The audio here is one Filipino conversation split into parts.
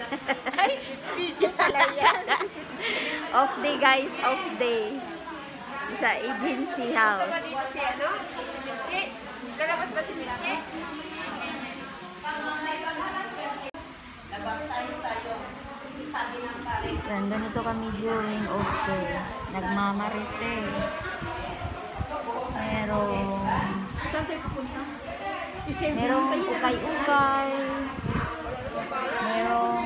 Ay, video pala yan. Off day guys, off day. Sa agency house. Dito si ano? Michi? Lalabas ba si Michi? Yan, ganito kami during off day. Nagmamarite. Merong ukay-ukay. Merong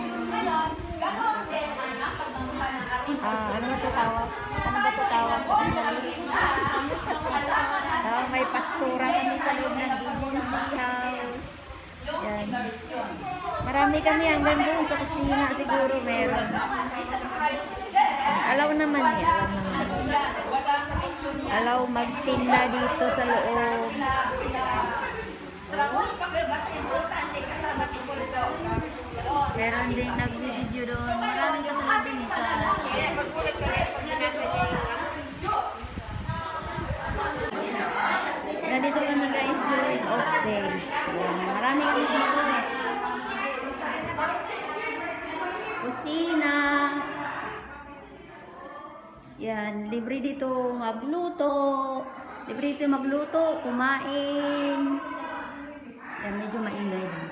ano ba ito tawag? Ano ba ito tawag? May pastura kami sa loob ng agency house. Yan. Marami kami hanggang doon sa kusina siguro meron. Alaw naman yan. Alaw magtinda dito sa loob. Meron din nag-video doon. Maraming kasama din sa ganito kami guys during off day. Marami kami dito. Kusina. Yan, libre dito magluto. Libre dito magluto, kumain. Yan, medyo maingay din.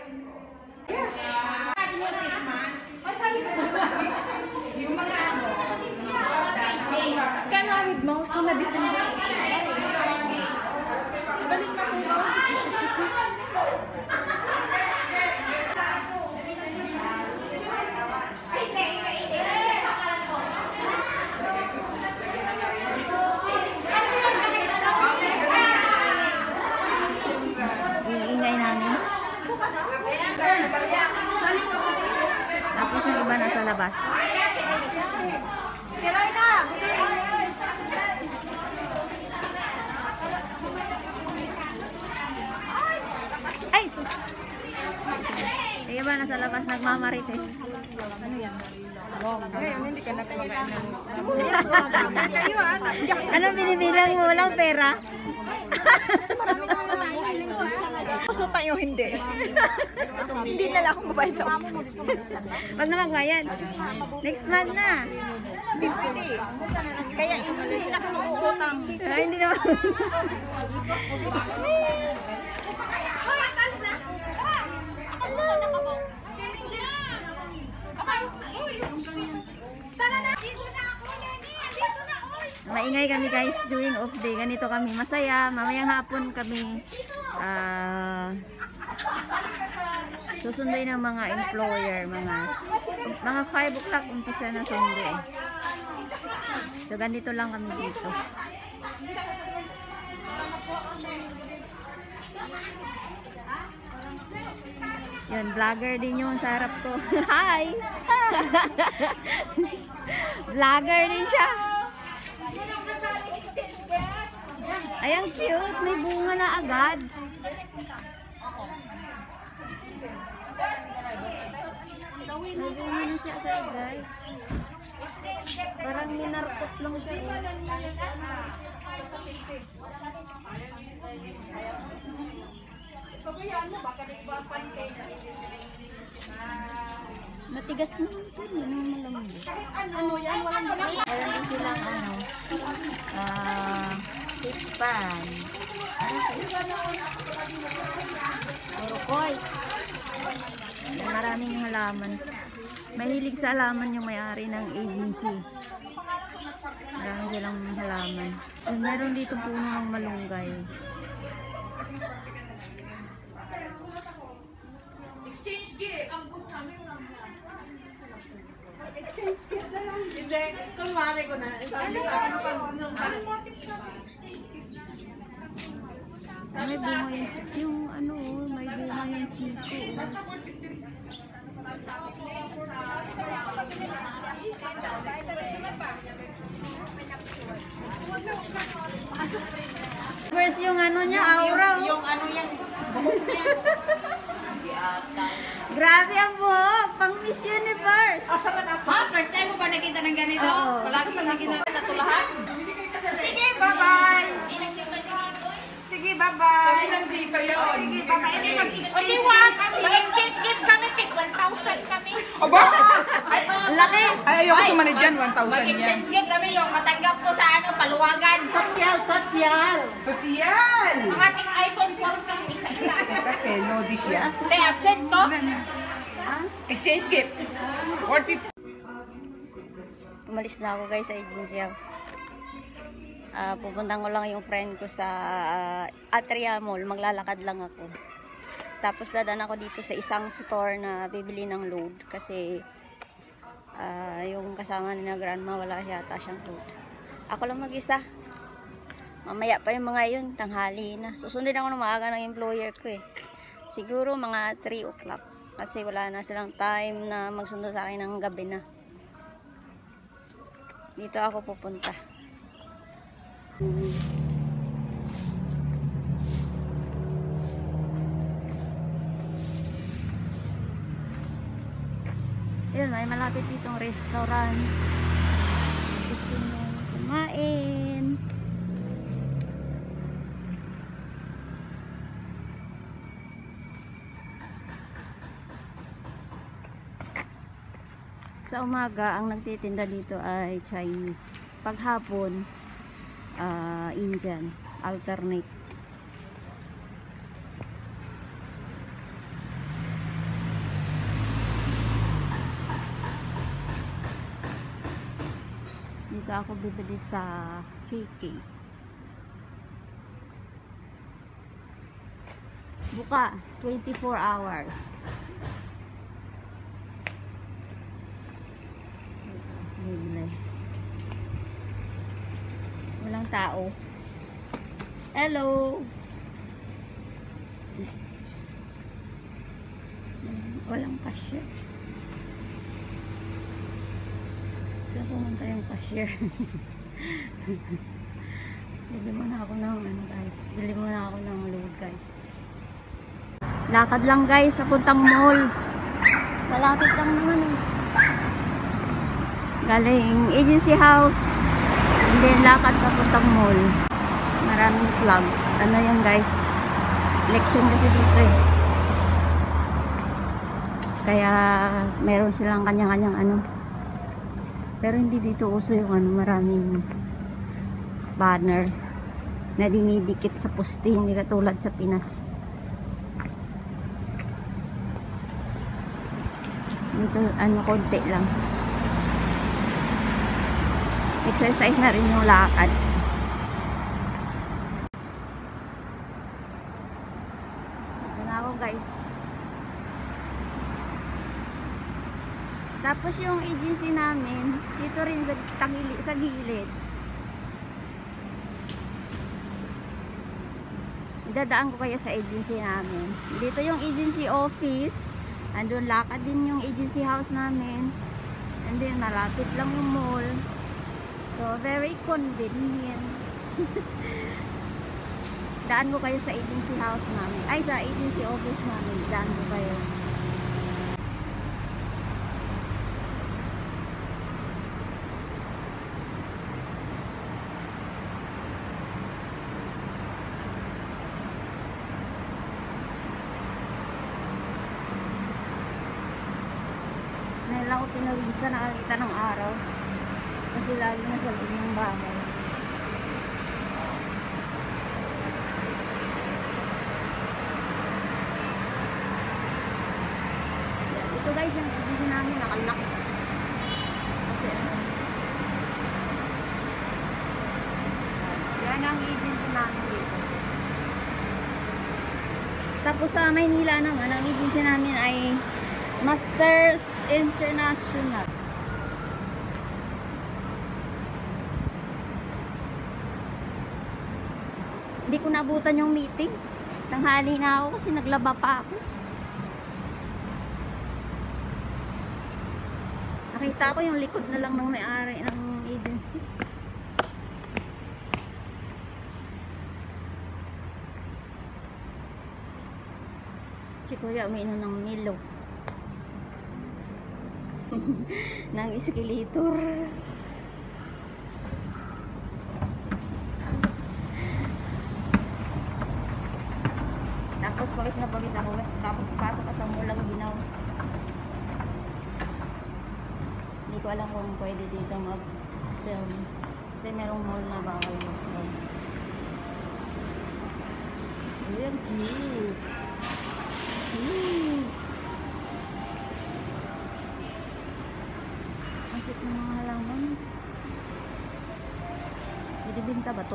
Yung mga ano, kanawid mo, so na December. Balik na tulo. Iingay namin. Tapos yung iba nasa labas. Tiray na! Ay! Yung iba nasa labas nagmamarites. Ano yan? Ngayon, hindi ka nagpakain ng... Ano binibilang mo? Walang pera? Puso tayo hindi. Hindi na lang akong babayad sa utang. Wag naman ngayon. Next month na. Hindi pwede. Kaya hindi na ako uutang. Ay, hindi naman. Maingay kami guys during off day. Ganito kami. Masaya. Mamayang hapon kami susunduin ng mga employer. Mga 5 o'clock umpisa na sundo. So ganito lang kami dito. Yan, vlogger din yung sa harap ko. Hi! Vlogger din siya. Ay, ang cute. May bunga na agad. May bunga na siya agad, guys. Parang minarkot lang siya. Matigas naman ito. Ano yan? Walang naman. Meron din silang tikpan. Urukoy. Maraming halaman. Mahilig sa halaman yung may-ari ng agency. Maraming silang halaman. And meron dito puno ng malunggay. Exchange gift. Hindi, kunwari ko na. Sabi sa akin May bunga yung ano, may bunga yung siko. First yung ano niya, aura. Yung ano yan, buhok niya. Grabe ang buhok, pang Miss Universe. Asa ba na? Ha? First time mo ba nakita ng ganito? Oo. Wala ka pa nakita na tulahan? Sige, bye-bye. Sige, bye-bye. Kami nandito yun. Sige, bye-bye. Mag-exchange gift kami. Mag-exchange gift kami. Tig 1,000 kami. Aba! Ang laki! Ay, ayoko sumanid dyan. 1,000 yan. Mag-exchange gift kami yung matanggap ko sa paluwagan. Tatyal. Tutiyan! Ang ating iPhone 4 kang isa-isa. Kasi lodi siya. Te, absent ko? Exchange gift. Or 50. Umalis na ako guys sa agency house. Pupunta ko lang yung friend ko sa Atria Mall. Maglalakad lang ako. Tapos dadaan ako dito sa isang store na bibili ng load. Kasi yung kasama ni na grandma wala yata siyang load. Ako lang mag-isa. Mamaya pa yung mga yun. Tanghali na. Susundin ako ng maaga ng employer ko eh. Siguro mga 3 o'clock. Kasi wala na silang time na magsundo sa akin ng gabi na. Dito ako pupunta. Yun, may malapit ditong restaurant. Gusto nyo kumain. Sa umaga, ang nagtitinda dito ay Chinese. Paghapon, Indian. Alternate. Dito ako bibili sa KK. Buka, 24 hours. Bibili. Walang tao. Hello! Walang cashier. Saan pumunta yung cashier? Bili muna ako ng ano guys. Bili muna ako ng load guys. Lakad lang guys, papuntang mall. Malapit lang naman eh. Galing agency house. And then lakad papuntang mall. Maraming vlogs. Ano yan guys? Election kasi dito eh. Kaya meron silang kanya-kanyang ano. Pero hindi dito uso yung ano, maraming banner na dinidikit sa poste, hindi katulad sa Pinas. Dito ano, konti lang. Exercise na rin yung lakad. Ito na ako guys. Tapos yung agency namin, dito rin sa gilid. Idadaan ko kayo sa agency namin. Dito yung agency office. Andun lakad din yung agency house namin. And then malapit lang yung mall. So very convenient. Daan ko kayo sa agency house namin. Ay, sa agency office namin. Daan ko kayo. Ngayon lang ako pinawisa, nakakita ng araw. Kasi lagi na sa loob ng bahay. Ito guys, yung agency namin nakalock. Kasi yan ang agency namin dito. Tapos sa Maynila naman, ang agency namin ay Masters International. Hindi ko nabutan yung meeting. Tanghali na ako kasi naglaba pa ako. Nakita ko yung likod na lang ng may-ari ng agency. Si Kuya umiinom ng Milo. Ng escalator. Tapos pawis na pawis ako. Tapos pasok ka sa mulang ginaw. ko alam kung pwede dito mag-film. Kasi merong mall na bawal mag-film. Ayan, cute. Ang cute ng mga halaman. Ibibinta ba to?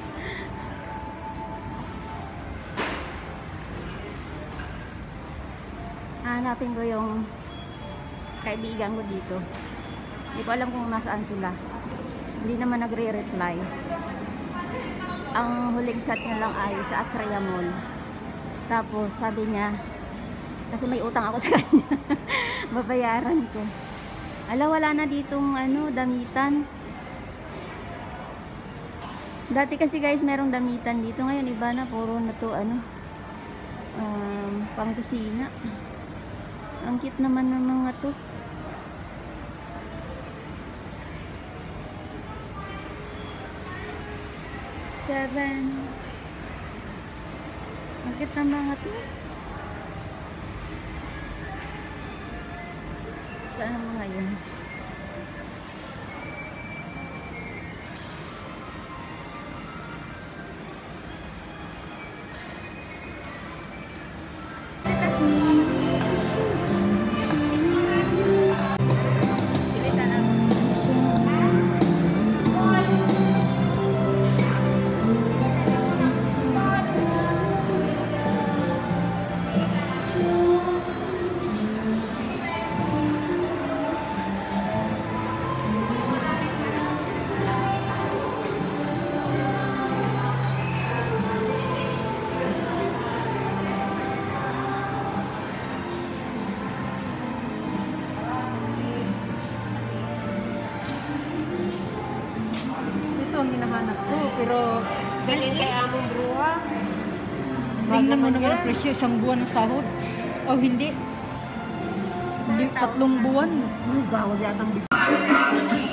Hanapin ko yung kaibigan ko dito. Hindi ko alam kung nasaan sila. Hindi naman nagre-reply. Ang huling chat niya lang ay sa Atria Mall. Tapos sabi niya, kasi may utang ako sa kanya, babayaran ko. Ala, wala na ditong damitan. Dati kasi guys merong damitan dito, ngayon iba na, puro na to pang kusina. Ang cute naman ng mga to. Seven. Ang cute ng mga to. Saan ang mga yun? Ito ang hinahanap ko, pero Galing kay among bruha. tingnan mo naman ang presyo, isang buwan ng sahod. O hindi. Hindi, 3 buwan. Uy, bawal yatang